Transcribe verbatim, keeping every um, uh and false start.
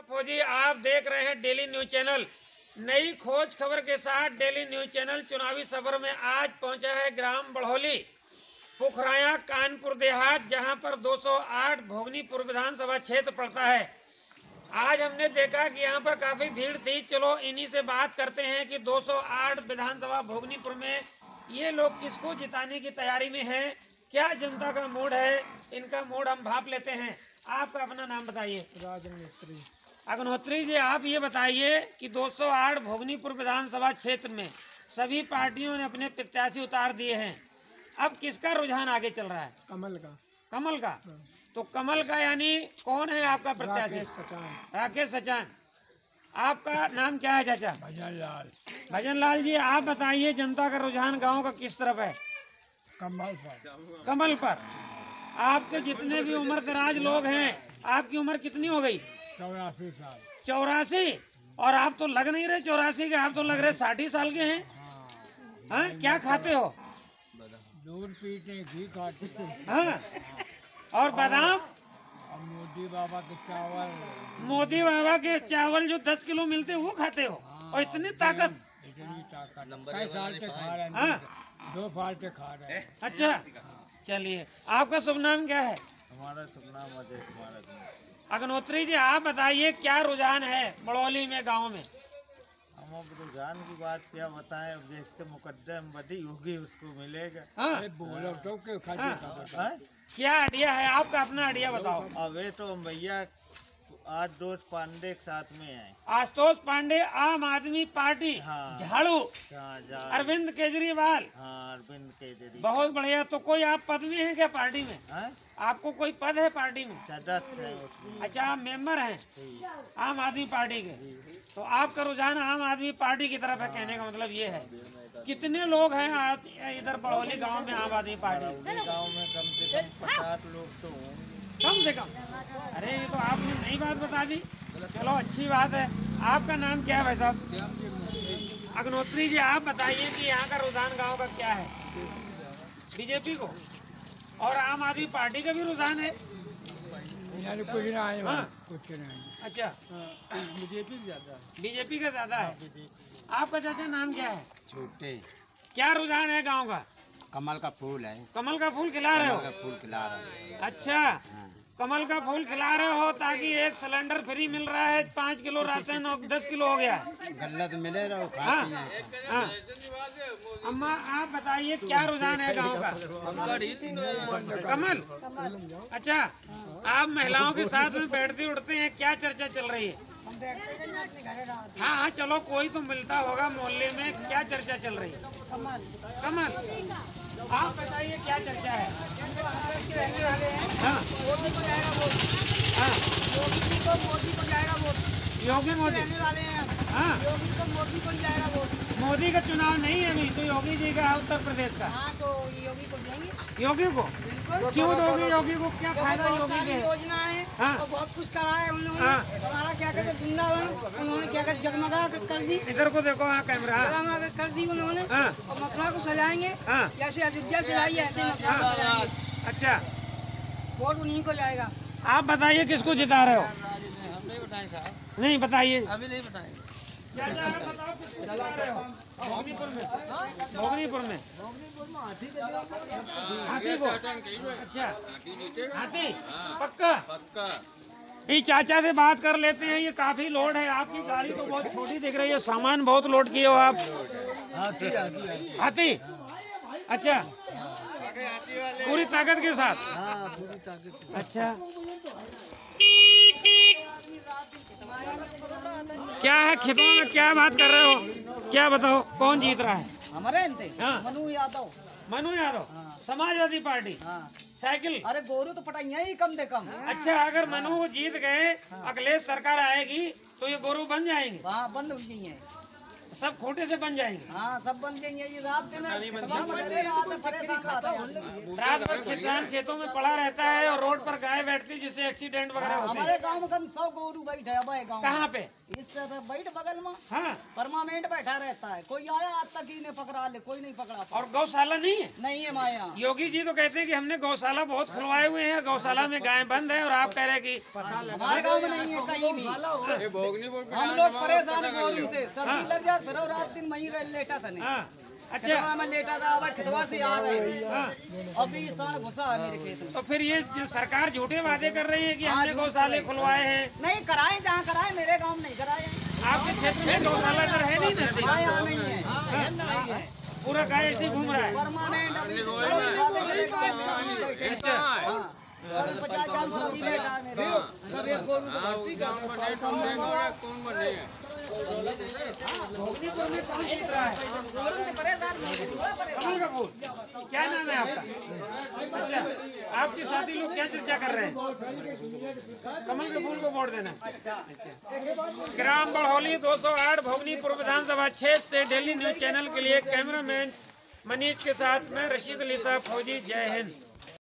फौजी, आप देख रहे हैं डेली न्यूज चैनल। नई खोज खबर के साथ डेली न्यूज चैनल चुनावी सफर में आज पहुंचा है ग्राम बड़होली, पुखराया, कानपुर देहात, जहां पर दो सौ आठ भोगनीपुर विधानसभा क्षेत्र पड़ता है। आज हमने देखा कि यहां पर काफ़ी भीड़ थी। चलो इन्हीं से बात करते हैं कि दो सौ आठ विधानसभा भोगनीपुर में ये लोग किसको जिताने की तैयारी में हैं, क्या जनता का मूड है, इनका मूड हम भाप लेते हैं। आपका अपना नाम बताइए। राजनोत्री अग्नोत्री जी, आप ये बताइए कि दो सौ आठ भोगनीपुर विधानसभा क्षेत्र में सभी पार्टियों ने अपने प्रत्याशी उतार दिए हैं। अब किसका रुझान आगे चल रहा है? कमल का। कमल का। तो कमल का यानी कौन है आपका प्रत्याशी? राकेश सचान। राकेश सचान। आपका नाम क्या है चाचा? भजन लाल। भजन लाल जी, आप बताइए जनता का रुझान गांव का किस तरफ है? कमल पर। कमल पर। आपके जितने भी उम्र दराज लोग हैं, आपकी उम्र कितनी हो गई? चौरासी साल। चौरासी। और आप तो लग नहीं रहे चौरासी के, आप तो लग रहे साठी साल के हैं। हाँ, क्या खाते हो? दूध पीते, घी खाते। हाँ, और बादाम? और मोदी बाबा के चावल। मोदी बाबा के चावल जो दस किलो मिलते हैं वो खाते हो? और इतनी ताकत? इतनी ताकत। कई साल से खा रहे हैं। हाँ, दो साल से खा रहे हैं। अच्छा, चलिए। आपका शुभ नाम क्या है? हमारा शुभ नाम अजय कुमार। अग्नोत्री जी, आप बताइए क्या रुझान है बड़ौली में, गांव में? हम अब रुझान की बात क्या बताएं, अब देखते मुकद्दम बदी होगी उसको मिलेगा। हाँ? बोलो तो के हाँ? क्या आइडिया है आपका? अपना आइडिया बताओ। अब ये तो हम भैया आज दोष पांडे के साथ में है। आशुतोष पांडे, आम आदमी पार्टी। हाँ। झाड़ू। हाँ, जा- अरविंद केजरीवाल। हाँ, अरविंद केजरीवाल। बहुत बढ़िया। तो कोई आप पद में हैं क्या पार्टी में? हाँ? आपको कोई पद है पार्टी में? सदस्य है उसमें। अच्छा, आप मेंबर हैं आम आदमी पार्टी के। तो आपका रुझान आम आदमी पार्टी की तरफ है, कहने का मतलब ये है। कितने लोग हैं आज इधर बड़ौली गांव में आम आदमी पार्टी? गांव में कम से कम पचास लोग तो होंगे। कम से कम? अरे ये तो आपने नई बात बता दी। चलो अच्छी बात है। आपका नाम क्या है भाई साहब? अग्नोत्री जी, आप बताइए कि यहाँ का रुझान गांव का क्या है? बीजेपी को। और आम आदमी पार्टी का भी रुझान है? कुछ ना है। हाँ। कुछ नहीं। अच्छा, बीजेपी ज्यादा। बीजेपी का ज्यादा है। आपका चाचा नाम क्या है? छोटे। क्या रुझान है गांव का? कमल का फूल है। कमल का फूल खिला रहे कमल हो? का फूल खिला रहे हैं। अच्छा, कमल का फूल खिला रहे हो ताकि एक सिलेंडर फ्री मिल रहा है, पाँच किलो राशन और दस किलो हो गया। गल्ला तो मिले रहो, खा हाँ, पिए। हाँ। अम्मा, आप बताइए क्या रुझान है गांव का? कमल। अच्छा, आप महिलाओं के साथ में बैठते उठते हैं, क्या चर्चा चल रही है? हाँ हाँ, चलो कोई तो मिलता होगा मोहल्ले में, क्या चर्चा चल रही है? कमल। आप बताइए क्या चर्चा है? हाँ हाँ, योगी मोदी। हाँ, मोदी का चुनाव नहीं है अभी तो, योगी जी का है उत्तर प्रदेश का। हाँ, तो योगी को देंगे। योगी को? बिल्कुल। क्यों दोगे योगी को? क्या क्योंकि फायदा बहुत योगी सारी के? योजना है हाँ। और बहुत कुछ करा है उन्होंने। हाँ। हमारा क्या कहते हैं वृंदावन, उन्होंने क्या कहते जगमगा कर दी। इधर को देखो, हाँ कैमरा। हाँ जगमगा कर दी उन्होंने। हाँ। और मथुरा को सजाएंगे। हाँ। जैसे अयोध्या सजाई है ऐसे मथुरा को सजाएंगे। अच्छा, वोट उन्हीं को जाएगा। आप बताइए किसको जिता रहे हो? हम नहीं बताएं साहब, नहीं बताइए। अभी नहीं बताएंगे। क्या क्या है बताओ, किसको जिता रहे हो? भोगनीपुर में। भोगनीपुर में हाथी को? अच्छा, हाथी पक्का? पक्का। ये चाचा से बात कर लेते हैं। ये काफी लोड है, आपकी गाड़ी तो बहुत छोटी दिख रही है, सामान बहुत लोड किए हो आप। हाथी हाथी हाथी? अच्छा, पूरी ताकत के साथ? हाँ, पूरी ताकत। अच्छा, क्या है खेतों में, क्या बात कर रहे हो? क्या बताओ, कौन जीत रहा है? हमारे अंते हाँ। मनु यादव। मनु यादव, समाजवादी पार्टी। हाँ। साइकिल? अरे गोरू तो पटाइया ही कम से कम। अच्छा, अगर मनु को जीत गए, अखिलेश सरकार आएगी तो ये गोरू बन जाएंगे? वहाँ बंद हो गई है। सब खोटे से बन जाएंगे। हाँ सब बन जाएंगे। ये रात दिन तमाम मजदूर आते परेशान खाते हैं। रात भर किसान खेतों में पड़ा रहता है और रोड पर गाय बैठती है जिससे एक्सीडेंट वगैरह होते हमारे हैं। गांव में कम सौ गोरू बैठे है भाई गांव कहाँ पे? इस तरह बैठ बगल में हाँ, परमानेंट बैठा रहता है। कोई आया आज तक ही ने पकड़ा ले, कोई नहीं पकड़ा। और गौशाला नहीं है? नहीं है माया। योगी जी तो कहते हैं कि हमने गौशाला बहुत खुलवाए हुए हैं, गौशाला में गायें बंद है, और आप कह रहे हैं कि हमारे गांव में नहीं है कहीं भी। हम लोग परेशान गोरू थे, सब लग जाते फिर रात दिन वहीं रह लेटा था। नहीं हाँ, अच्छा, खेतवा में लेटा था, अब खेतवा से आ रहे हैं। अभी साढ़ घुसा है मेरे खेत में। तो फिर ये जो सरकार झूठे वादे कर रही है कि हमने गौशाले खुलवाए हैं। नहीं कराए, जहाँ कराए मेरे गांव में नहीं कराए। आपके क्षेत्र में गौशाला तो है नहीं नजदीक? हाँ, यहाँ नहीं है। पूरा गाय ऐसे ही घूम रहा है। परमानेंट अभी अच्छा, पचास हजार सब्जी लेटा है मेरे। भोगनीपुर में कौन जीत रहा है? कमल का फूल। क्या नाम है आपका? अच्छा, आपके साथी लोग क्या चर्चा कर रहे हैं? कमल के फूल को वोट देना। अच्छा, ग्राम बड़हौली दो सौ आठ भोगनीपुर विधानसभा क्षेत्र से डेली न्यूज चैनल के लिए कैमरामैन मनीष के साथ मैं रशीद अली साहब फौजी। जय हिंद।